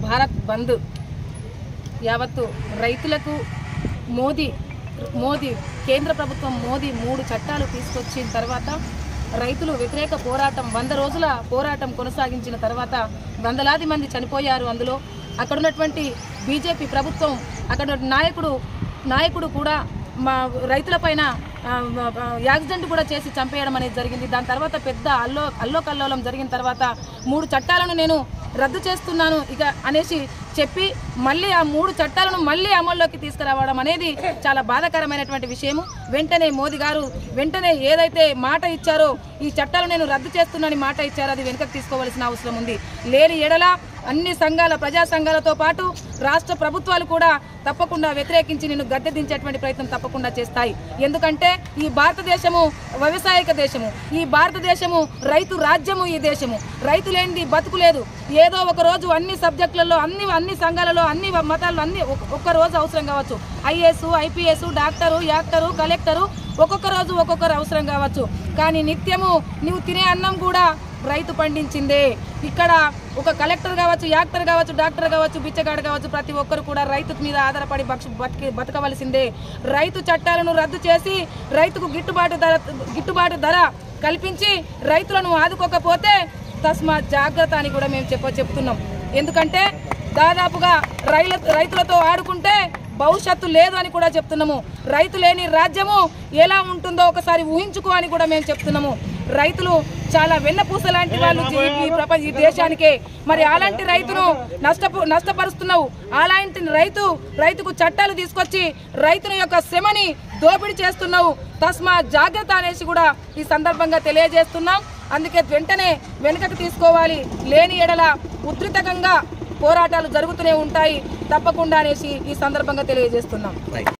భారత్ బంద్ యావత్తు రైతులకు మోదీ కేంద్ర ప్రభుత్వం 3 చట్టాలు తీసుకొచ్చిన తర్వాత రైతులు వ్యతిరేక పోరాటం 100 రోజుల పోరాటం కొనసాగించిన తర్వాత వందలాది మంది చనిపోయారు. అందులో అక్కడ ఉన్నటువంటి బీజేపీ ప్రభుత్వం అక్కడ నాయకుడు కూడా మా రైతులపైన యాక్సిడెంట్ కూడా చేసి చంపేయడం అనేది జరిగింది. దాని తర్వాత పెద్ద అల్లోకల్లోలం జరిగిన తర్వాత 3 చట్టాలను నేను రద్దు చేస్తున్నాను ఇక అనేసి చెప్పి మళ్ళీ ఆ 3 చట్టాలను మళ్ళీ అమల్లోకి తీసుకురావడం అనేది చాలా బాధాకరమైనటువంటి విషయము. వెంటనే మోదీ గారు ఏదైతే మాట ఇచ్చారో ఈ చట్టాలను నేను రద్దు చేస్తున్నానని మాట ఇచ్చారో అది వెనుకకు తీసుకోవాల్సిన అవసరం ఉంది. లేని ఎడల అన్ని సంఘాల ప్రజా సంఘాలతో పాటు రాష్ట్ర ప్రభుత్వాలు కూడా తప్పకుండా వ్యతిరేకించి నిన్ను గద్దె దించేటువంటి ప్రయత్నం తప్పకుండా చేస్తాయి. ఎందుకంటే ఈ భారతదేశము వ్యవసాయక దేశము, ఈ భారతదేశము రైతు రాజ్యము, ఈ దేశము రైతు లేనిది బతుకు లేదు. ఏదో ఒక రోజు అన్ని సబ్జెక్టులలో అన్ని సంఘాలలో అన్ని మతాల్లో అన్ని ఒక్క రోజు అవసరం కావచ్చు. IAS IPS doctor actor collector ఒక్కొక్క రోజు ఒక్కొక్కరు అవసరం కావచ్చు. కానీ నిత్యము నువ్వు తినే అన్నం కూడా రైతు పండించిందే. ఇక్కడ ఒక కలెక్టర్ కావచ్చు, యాక్టర్ కావచ్చు, డాక్టర్ కావచ్చు, బిచ్చగాడు కావచ్చు, ప్రతి ఒక్కరు కూడా రైతు మీద ఆధారపడి బతకవలసిందే. రైతు చట్టాలను రద్దు చేసి రైతుకు గిట్టుబాటు ధర కల్పించి రైతులను ఆదుకోకపోతే తస్మాత్ జాగ్రత్త అని కూడా మేము చెప్తున్నాం. ఎందుకంటే దాదాపుగా రైతులతో ఆడుకుంటే భవిష్యత్తు లేదు అని కూడా చెప్తున్నాము. రైతు లేని రాజ్యము ఎలా ఉంటుందో ఒకసారి ఊహించుకో అని కూడా మేము చెప్తున్నాము. రైతులు చాలా వెన్నపూస లాంటి వాళ్ళు ఈ దేశానికే. మరి అలాంటి రైతును నష్టపరుస్తున్నావు. అలాంటి రైతుకు చట్టాలు తీసుకొచ్చి రైతుల యొక్క శ్రమని దోపిడీ చేస్తున్నావు. తస్మాత్ జాగ్రత్త అనేసి కూడా ఈ సందర్భంగా తెలియజేస్తున్నాం. అందుకే వెంటనే వెనుకకు తీసుకోవాలి. లేని ఎడల ఉధృతంగా పోరాటాలు జరుగుతూనే ఉంటాయి తప్పకుండా అనేసి ఈ సందర్భంగా తెలియజేస్తున్నాం.